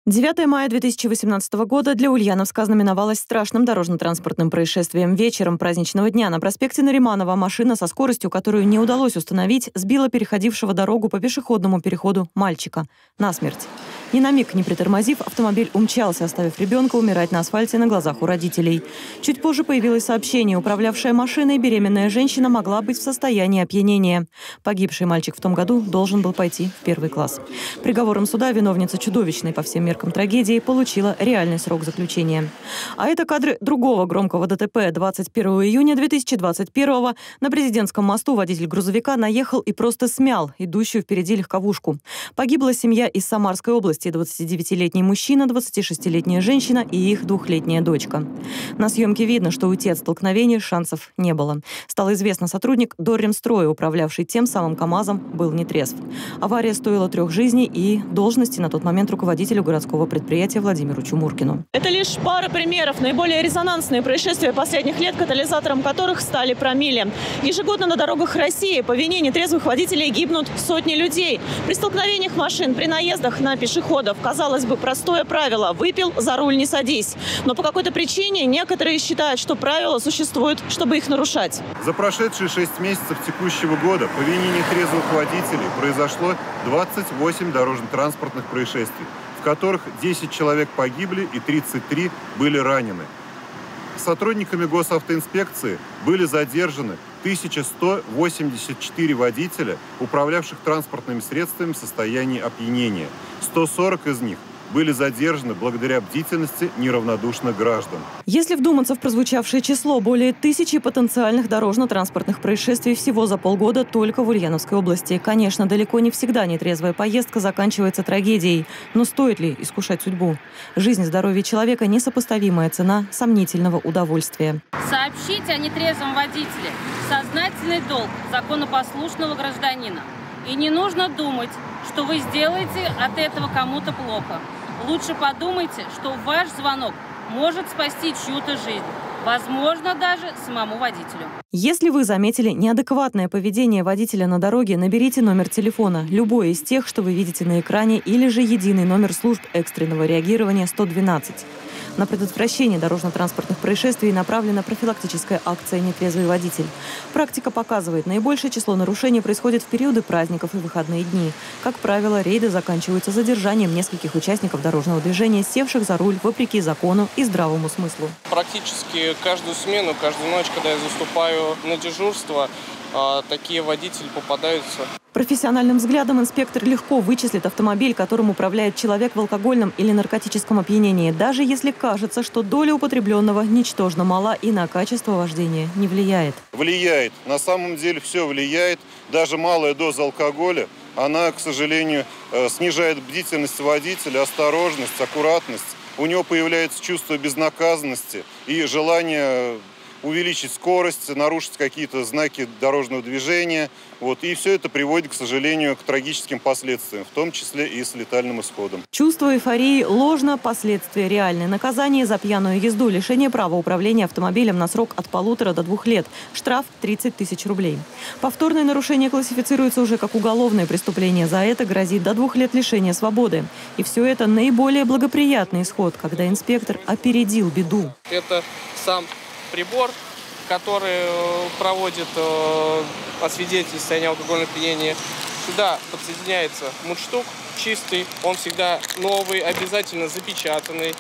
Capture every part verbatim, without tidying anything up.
девятое мая две тысячи восемнадцатого года для Ульяновска ознаменовалось страшным дорожно-транспортным происшествием. Вечером праздничного дня на проспекте Нариманова машина со скоростью, которую не удалось установить, сбила переходившего дорогу по пешеходному переходу мальчика насмерть. Ни на миг не притормозив, автомобиль умчался, оставив ребенка умирать на асфальте на глазах у родителей. Чуть позже появилось сообщение. Управлявшая машиной беременная женщина могла быть в состоянии опьянения. Погибший мальчик в том году должен был пойти в первый класс. Приговором суда виновница чудовищной по всем меркам трагедии получила реальный срок заключения. А это кадры другого громкого ДТП. двадцать первого июня две тысячи двадцать первого на Президентском мосту водитель грузовика наехал и просто смял идущую впереди легковушку. Погибла семья из Самарской области. двадцатидевятилетний мужчина, двадцатишестилетняя женщина и их двухлетняя дочка. На съемке видно, что уйти от столкновения шансов не было. Стало известно, сотрудник Дорремстроя, управлявший тем самым КАМАЗом, был нетрезв. Авария стоила трех жизней и должности на тот момент руководителю городского предприятия Владимиру Чумуркину. Это лишь пара примеров. Наиболее резонансные происшествия последних лет, катализатором которых стали промилле. Ежегодно на дорогах России по вине нетрезвых водителей гибнут сотни людей. При столкновениях машин, при наездах на пешеходов. Казалось бы, простое правило – выпил, за руль не садись. Но по какой-то причине некоторые считают, что правила существуют, чтобы их нарушать. За прошедшие шесть месяцев текущего года по вине нетрезвых водителей произошло двадцать восемь дорожно-транспортных происшествий, в которых десять человек погибли и тридцать три были ранены. Сотрудниками госавтоинспекции были задержаны тысяча сто восемьдесят четыре водителя, управлявших транспортными средствами в состоянии опьянения. сто сорок из них были задержаны благодаря бдительности неравнодушных граждан. Если вдуматься в прозвучавшее число, более тысячи потенциальных дорожно-транспортных происшествий всего за полгода только в Ульяновской области. Конечно, далеко не всегда нетрезвая поездка заканчивается трагедией. Но стоит ли искушать судьбу? Жизнь и здоровье человека – несопоставимая цена сомнительного удовольствия. Сообщить о нетрезвом водителе – сознательный долг законопослушного гражданина. И не нужно думать, что вы сделаете от этого кому-то плохо. Лучше подумайте, что ваш звонок может спасти чью-то жизнь. Возможно, даже самому водителю. Если вы заметили неадекватное поведение водителя на дороге, наберите номер телефона, любой из тех, что вы видите на экране, или же единый номер служб экстренного реагирования сто двенадцать. На предотвращение дорожно-транспортных происшествий направлена профилактическая акция «Нетрезвый водитель». Практика показывает, наибольшее число нарушений происходит в периоды праздников и выходные дни. Как правило, рейды заканчиваются задержанием нескольких участников дорожного движения, севших за руль вопреки закону и здравому смыслу. Практически каждую смену, каждую ночь, когда я заступаю на дежурство, такие водители попадаются. Профессиональным взглядом инспектор легко вычислит автомобиль, которым управляет человек в алкогольном или наркотическом опьянении, даже если кажется, что доля употребленного ничтожно мала и на качество вождения не влияет. Влияет. На самом деле все влияет. Даже малая доза алкоголя, она, к сожалению, снижает бдительность водителя, осторожность, аккуратность. У него появляется чувство безнаказанности и желание увеличить скорость, нарушить какие-то знаки дорожного движения. Вот. И все это приводит, к сожалению, к трагическим последствиям, в том числе и с летальным исходом. Чувство эйфории ложно, последствия реальны. Наказание за пьяную езду, лишение права управления автомобилем на срок от полутора до двух лет. Штраф тридцать тысяч рублей. Повторное нарушение классифицируется уже как уголовное преступление. За это грозит до двух лет лишения свободы. И все это наиболее благоприятный исход, когда инспектор опередил беду. Это сам прибор, который проводит э, освидетельствование алкогольного опьянения. Сюда подсоединяется мундштук чистый, он всегда новый, обязательно запечатанный.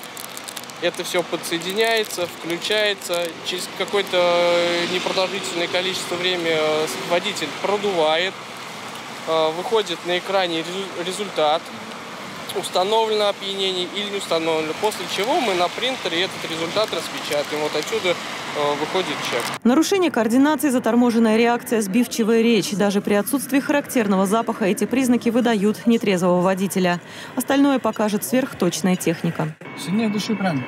Это все подсоединяется, включается. Через какое-то непродолжительное количество времени водитель продувает, э, выходит на экране результат. Установлено опьянение или не установлено, после чего мы на принтере этот результат распечатаем. Вот отсюда э, выходит чек. Нарушение координации, заторможенная реакция, сбивчивая речь. Даже при отсутствии характерного запаха эти признаки выдают нетрезвого водителя. Остальное покажет сверхточная техника. Сильнее дыши, правильно.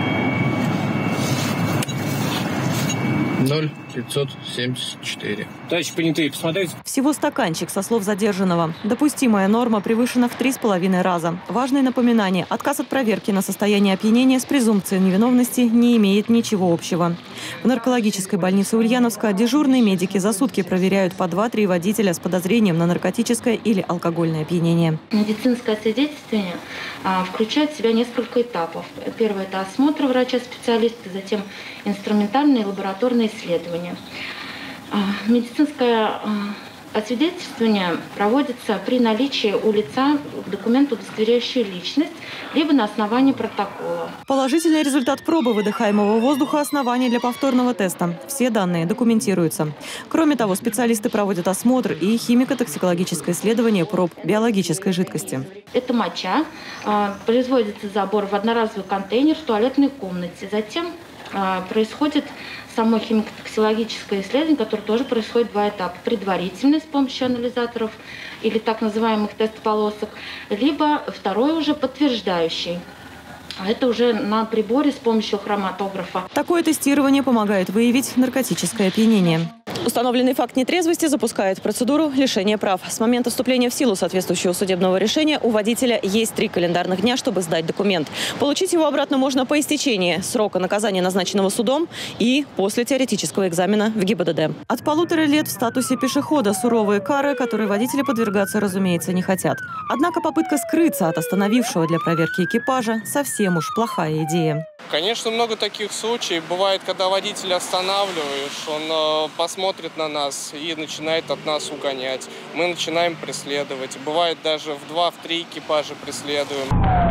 ноль пятьсот семьдесят четыре. Товарищи понятые, посмотрите. Всего стаканчик, со слов задержанного. Допустимая норма превышена в три с половиной раза. Важное напоминание: отказ от проверки на состояние опьянения с презумпцией невиновности не имеет ничего общего. В наркологической больнице Ульяновска дежурные медики за сутки проверяют по два-три водителя с подозрением на наркотическое или алкогольное опьянение. Медицинское свидетельствование а, включает в себя несколько этапов. Первый – это осмотр врача-специалиста, затем инструментальные и лабораторные исследования. Медицинское освидетельствование проводится при наличии у лица документа, удостоверяющего личность, либо на основании протокола. Положительный результат пробы выдыхаемого воздуха – основание для повторного теста. Все данные документируются. Кроме того, специалисты проводят осмотр и химико-токсикологическое исследование проб биологической жидкости. Это моча. Производится забор в одноразовый контейнер в туалетной комнате. Затем происходит само химико-токсикологическое исследование, которое тоже происходит в два этапа. Предварительное с помощью анализаторов или так называемых тест-полосок, либо второй уже подтверждающий. А это уже на приборе с помощью хроматографа. Такое тестирование помогает выявить наркотическое опьянение. Установленный факт нетрезвости запускает процедуру лишения прав. С момента вступления в силу соответствующего судебного решения у водителя есть три календарных дня, чтобы сдать документ. Получить его обратно можно по истечении срока наказания, назначенного судом, и после теоретического экзамена в ГИБДД. От полутора лет в статусе пешехода суровые кары, которые водители подвергаться, разумеется, не хотят. Однако попытка скрыться от остановившего для проверки экипажа совсем уж плохая идея. Конечно, много таких случаев. Бывает, когда водителя останавливаешь, он э, посмотрит на нас и начинает от нас угонять. Мы начинаем преследовать. Бывает, даже в два-три экипажа преследуем.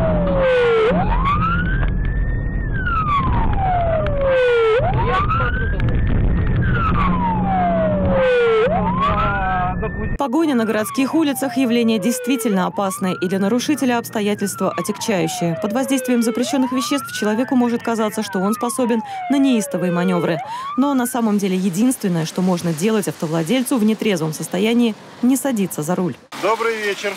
Погоня на городских улицах – явление действительно опасное и для нарушителя обстоятельства отягчающее. Под воздействием запрещенных веществ человеку может казаться, что он способен на неистовые маневры. Но на самом деле единственное, что можно делать автовладельцу в нетрезвом состоянии – не садиться за руль. Добрый вечер.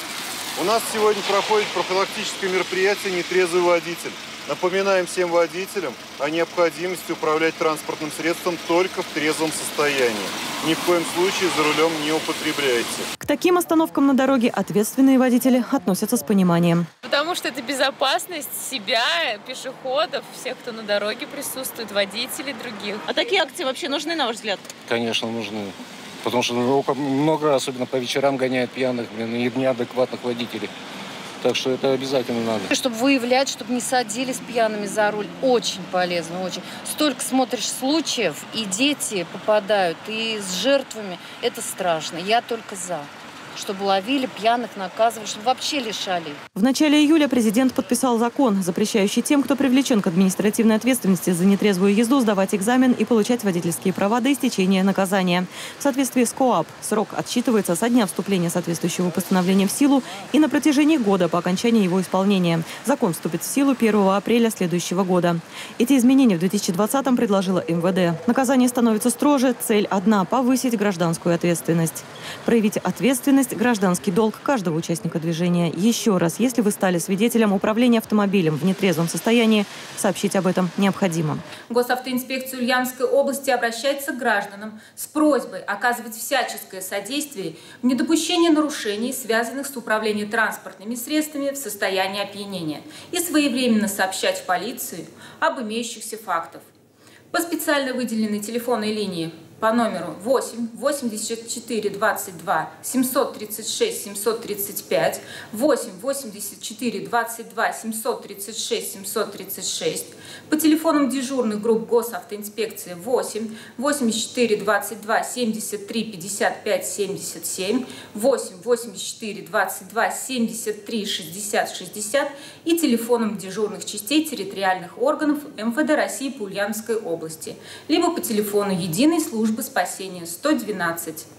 У нас сегодня проходит профилактическое мероприятие «Нетрезвый водитель». Напоминаем всем водителям о необходимости управлять транспортным средством только в трезвом состоянии. Ни в коем случае за рулем не употребляйте. К таким остановкам на дороге ответственные водители относятся с пониманием. Потому что это безопасность себя, пешеходов, всех, кто на дороге присутствует, водителей других. А такие акции вообще нужны, на ваш взгляд? Конечно, нужны. Потому что много, особенно по вечерам, гоняют пьяных, блин, и неадекватных водителей. Так что это обязательно надо. Чтобы выявлять, чтобы не садились пьяными за руль. Очень полезно, очень. Столько смотришь случаев, и дети попадают, и с жертвами. Это страшно. Я только за. Чтобы ловили пьяных, наказывали, чтобы вообще лишали их. В начале июля президент подписал закон, запрещающий тем, кто привлечен к административной ответственности за нетрезвую езду, сдавать экзамен и получать водительские права до истечения наказания. В соответствии с КоАП срок отсчитывается со дня вступления соответствующего постановления в силу и на протяжении года по окончании его исполнения. Закон вступит в силу первого апреля следующего года. Эти изменения в две тысячи двадцатом предложила эм вэ дэ. Наказание становится строже, цель одна – повысить гражданскую ответственность. Проявить ответственность – гражданский долг каждого участника движения. Еще раз, если вы стали свидетелем управления автомобилем в нетрезвом состоянии, сообщить об этом необходимо. Госавтоинспекция Ульяновской области обращается к гражданам с просьбой оказывать всяческое содействие в недопущении нарушений, связанных с управлением транспортными средствами в состоянии опьянения, и своевременно сообщать в полицию об имеющихся фактах. По специально выделенной телефонной линии по номеру восемь восемьдесят четыре двадцать два семьсот тридцать шесть семьсот тридцать пять, восемь восемьдесят четыре двадцать два семьсот тридцать шесть семьсот тридцать шесть, по телефонам дежурных групп Госавтоинспекции восемь восемьдесят четыре двадцать два семьдесят три пятьдесят пять семьдесят семь, восемь восемьдесят четыре двадцать два семьдесят три шестьдесят шестьдесят и телефоном дежурных частей территориальных органов эм вэ дэ России по Ульяновской области, либо по телефону единой службы спасения сто двенадцать.